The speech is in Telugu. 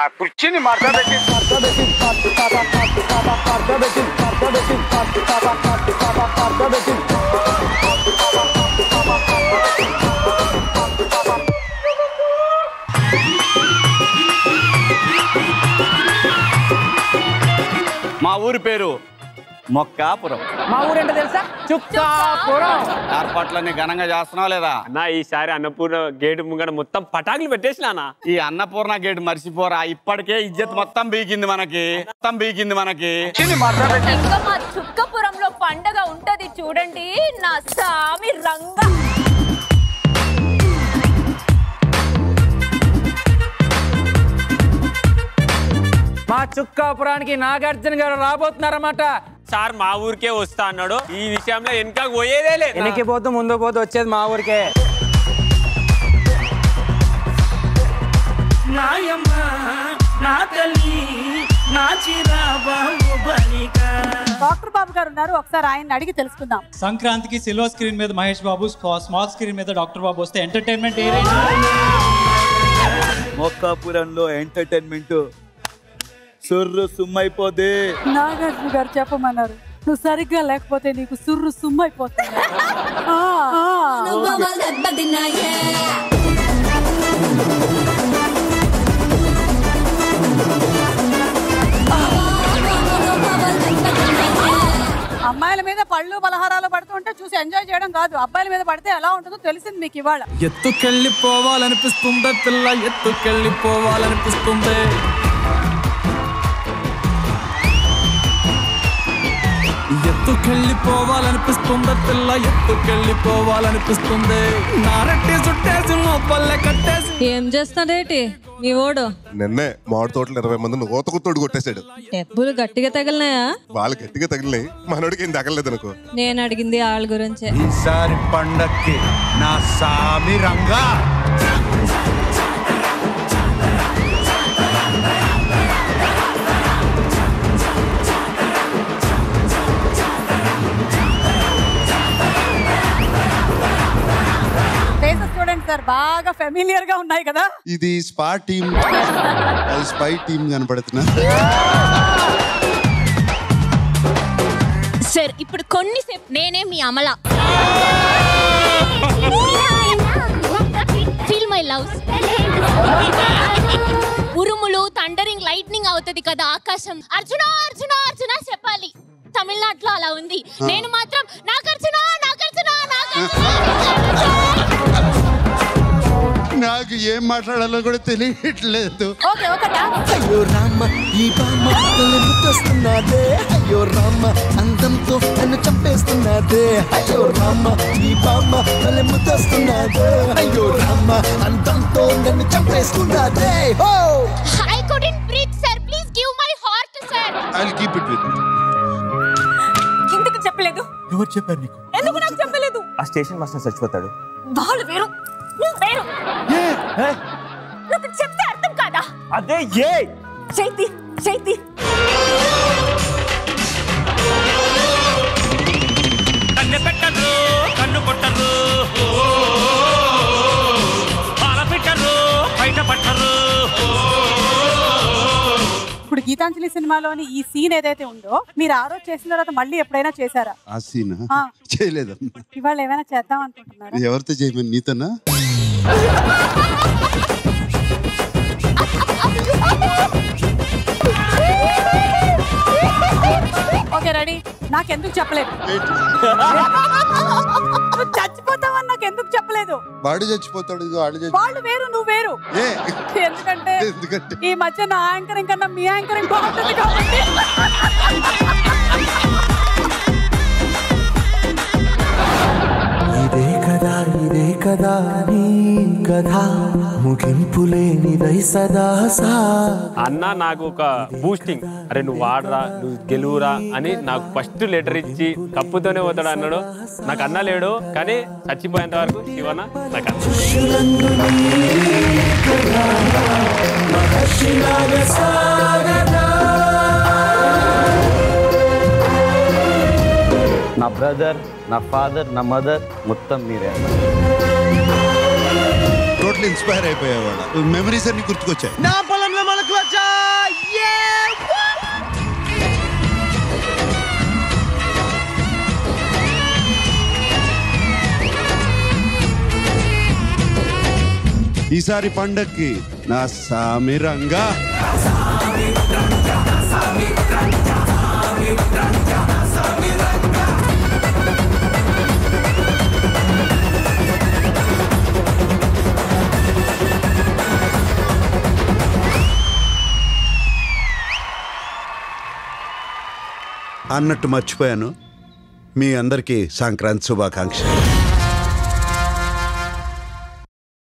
కుర్చీని మాట్లాడేసి మా ఊరి పేరు మొక్కాపురం. మా ఊరేంటో తెలుసా? చుక్కాపురం. ఏర్పాట్లన్నీ ఘనంగా చేస్తున్నావు లేదా? అన్నా ఈసారి అన్నపూర్ణ గేటు ముంగడ మొత్తం పటాకులు పెట్టేసినా. ఈ అన్నపూర్ణ గేటు మర్చిపోరా, ఇప్పటికే ఇజ్జత్ మొత్తం బీకింది మనకి. ఇంకా మా చుక్కపురంలో పండగ ఉంటది చూడండి, నా సామి రంగ. మా చుక్కాపురానికి నాగార్జున గారు రాబోతున్నారన్నమాట. సార్ మా ఊరికే వస్తా అన్నాడు. ఈ విషయంలో వెనక పోయేదే లేదు. వెనక్కి పోతూ ముందు పోతూ వచ్చేది మా ఊరికే. డాక్టర్ బాబు గారు ఉన్నారు, ఒకసారి ఆయన అడిగి తెలుసుకుందాం. సంక్రాంతికి సిల్వర్ స్క్రీన్ మీద మహేష్ బాబు, స్మాల్ స్క్రీన్ మీద డాక్టర్ బాబు వస్తే ఎంటర్టైన్మెంట్ ఏ రేంజ్? మొక్కాపురంలో ఎంటర్టైన్మెంట్ సుర్రు సుమ్మైపోదే. నాగార్జున గారు చెప్పమన్నారు, నువ్వు సరిగ్గా లేకపోతే నీకు సుర్రు సుమ్మైపోతుంది. అమ్మాయిల మీద పళ్ళు పలహారాలు పడుతుంటే చూసి ఎంజాయ్ చేయడం కాదు, అబ్బాయిల మీద పడితే ఎలా ఉంటుందో తెలిసింది మీకు ఇవాళ. ఎత్తుకెళ్ళిపోవాలనిపిస్తుందే పిల్ల, ఎత్తుకెళ్ళిపోవాలనిపిస్తుందే. ఎత్తుకెళ్ళిపోవాలనిపిస్తుందే పిల్ల, ఎత్తుకెళ్ళిపోవాలనిపిస్తుంది. నారెట్టి చుట్టేసి మొప్పల్లే కట్టేసి. ఏం చేస్తాడేటి మీ ఓడు? నిన్నే మామిడి తోటలు 20 మందిని ఓతకుతోడు కొట్టేశాడు. డబ్బులు గట్టిగా తగిలినాయా? వాళ్ళు గట్టిగా తగిలినాయి, మనోడికి ఏం తగలలేదు అనుకో. నేను అడిగింది వాళ్ళ గురించే. ఈసారి పండక్కి నా సామి రంగా. చూడండి సార్, బాగా ఫెమిలియర్ గా ఉన్నాయి కదా. ఇది స్పా టీమ్, స్పై టీమ్ కనపడుతున్నా. సార్ ఇప్పుడు కొన్నిసేపు నేనే మీ అమల. Feel my love. ఉరుములు, థండరింగ్, లైట్నింగ్ అవుతుంది కదా ఆకాశం. అర్జున అర్జున అర్జున చెప్పాలి. తమిళనాడులో అలా ఉంది. నేను మాత్రం నాగార్జున నాగార్జున నాగార్జున. నాకు ఏం మాట్లాడాలో కూడా తెలియట్లేదు. అయ్యో రామ ఈ బామ్మ ముద్దొస్తున్నదే, అయ్యో రామ అందంతో నన్ను చంపేస్తున్నదే, అయ్యో రామ ఈ బామ్మ ముద్దొస్తున్నదే, అయ్యో రామ అందంతో నన్ను చంపేస్తున్నదే. I couldn't breathe sir, please give my heart sir. I'll keep it with you. ఎందుకు చెప్పలేదు? ఎవరు చెప్పారు నీకు? ఎందుకు నాకు చెప్పలేదు? ఆ స్టేషన్ మాస్టర్ చచ్చిపోతాడు. వాళ్ళు వేరు, నువ్వు వేరు. నాకు చెప్తే అర్థం కాదా? అదే ఏ చైతి చైతి కన్ను పెట్టరు, కన్ను కొట్టరు, పాల పెట్టరు, బయట పట్టరు. ఇప్పుడు గీతాంజలి సినిమాలోని ఈ సీన్ ఏదైతే ఉందో మీరు ఆ రోజు చేసిన తర్వాత మళ్ళీ ఎప్పుడైనా చేశారా? ఆ సీన్ చేయలేదమ్మా. ఇవాళ ఏమైనా చేద్దాం అనుకుంటున్నారా? ఎవరితో చేయమని, నీతోనా? Okay ready. నాకెందుకు చెప్పలేదు? నువ్వు చచ్చిపోతావని నాకెందుకు చెప్పలేదు? వాడు చచ్చిపోతాడు, వాళ్ళు వేరు, నువ్వు వేరు. ఎందుకంటే ఈ మధ్య నా యాంకరింగ్ కన్నా మీ యాంకరింగ్ బాగుంటుంది కాబట్టి. ఇదే కదా నీ కథ, ముగింపులేనిదై సదా సా. అన్న నాకు ఒక బూస్టింగ్, అరే నువ్వు వాడరా, నువ్వు గెలువురా అని నాకు ఫస్ట్ లెటర్ ఇచ్చి కప్పుతోనే పోతాడు అన్నాడు. నాకు అన్న లేడు, కానీ చచ్చిపోయేంత వరకు శివన్న నాకు అన్న. నా బ్రదర్, నా ఫాదర్, నా మదర్ మొత్తం మీరే. Total inspire అయిపోయేవాడు. మెమరీస్ అన్ని గుర్తుకొచ్చాయి. నా పొలంలో మనకు వచ్చా ఈసారి పండక్కి నా సామి రంగా. అన్నట్టు మర్చిపోయాను, మీ అందరికీ సంక్రాంతి శుభాకాంక్షలు.